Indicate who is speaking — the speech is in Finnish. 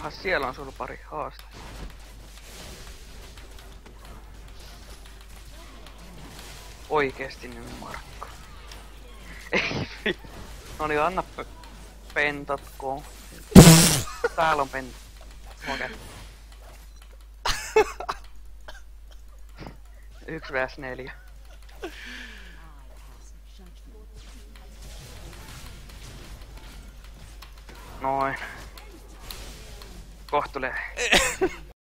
Speaker 1: Jaha, siellä on sulla pari haaste. Oikeesti nyt Markku. Ei vi... Noni, anna pentatko. Täällä on pentat. Okei. 1 vs 4. Noin. Kohtulee.